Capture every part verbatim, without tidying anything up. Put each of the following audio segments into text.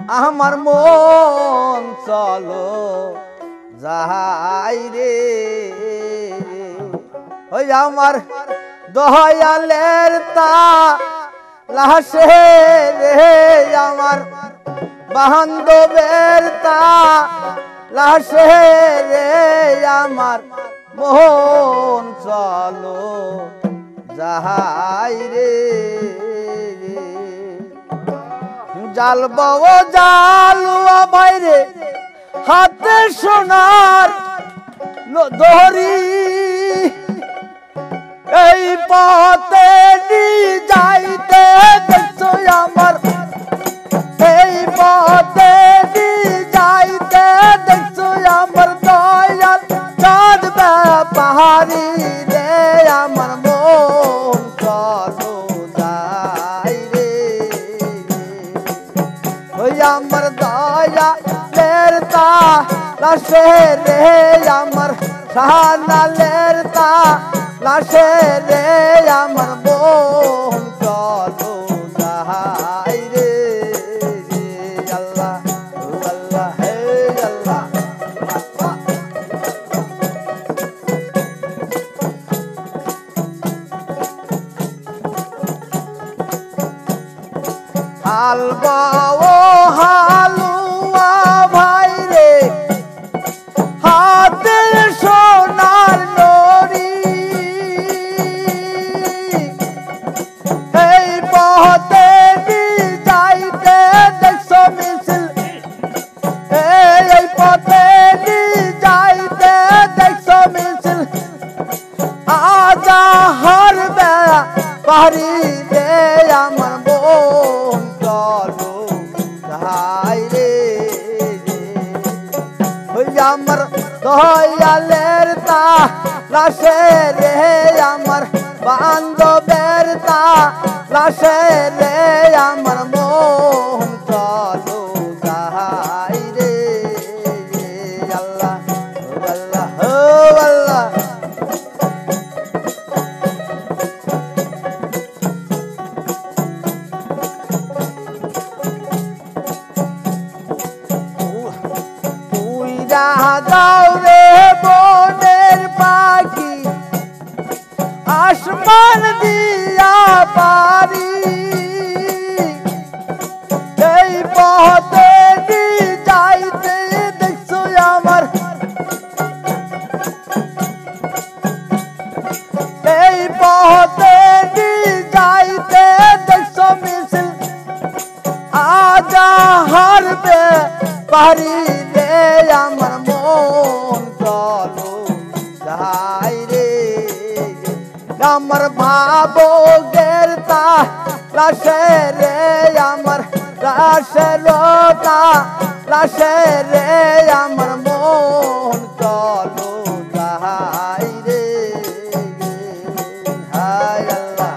আমার মন চলো যাই রে ওই আমার দয়ালের তা লাশে রে আমার বান্ধবের তা লাশে রে আমার মন চলো যাই রে জালবাও জালুয়া বাইরে হাতে সোনার ধরি এই পথে যাইতে দেখছো আমার এই পথে যাইতে দেখছো আমার দয়াল চাঁদ পাহাড়ি রে আমার মন চলো যাই রে ওই আমার দয়ালের তা লাশে রে আমার শাহনালের তা লাশে রে আমার মন চলো যাই রে আল্লাহ আল্লাহ হে আল্লাহ হালবা ও হালুয়া ভাই রে হাতে সোনার নড়ি এই পথে যাইতে দেখছো মিছিল এই পথে যাইতে দেখছো মিছিল আজা হারবে পারি রে আমার মন চলো যাই রে ওই আমার দয়ালের তা লাশে রে আমার বান্ধবের তা লাশে রে আমার মন চলো যাই রে আল্লাহ আল্লাহ ও আল্লাহ দাও রে বনের পাখি আসমান দিয়া পারি এই পথে যাইতে দেখছো আমার এই পথে যাইতে দেখছো মিছিল আজা হারবে পারি রে আমার মন চলো যাই রে আমার ভাবো গেরতা লাশে রে আমার লাশের তা লাশে রে আমার মন চলো যাই রে হায় আল্লাহ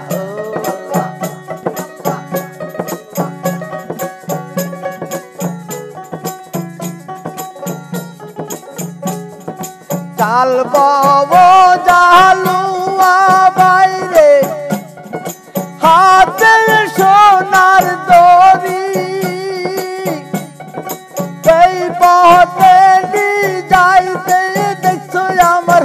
জালবাও জালুয়া বাইরে হাতে সোনার দড়ি এই পথে যাইতে দেখছো আমার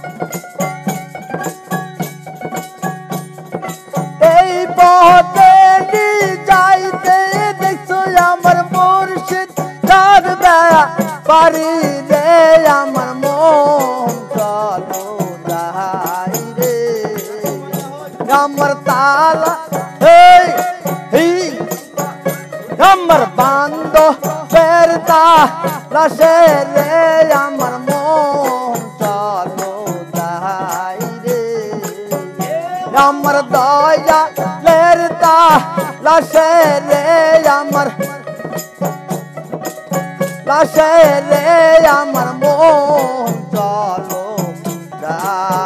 এই পথে যাইতে দেখছো আমার মুর্শিদ চাঁদ পারি রে আমার মন চলো যাই রে আমার তালা এই আমার বান্ধবের তা লাশে রে আমার মন চলো যাই রে আমার দয়ালের তা লাশে রে আমার লাশে রে আমার মন চলো যাই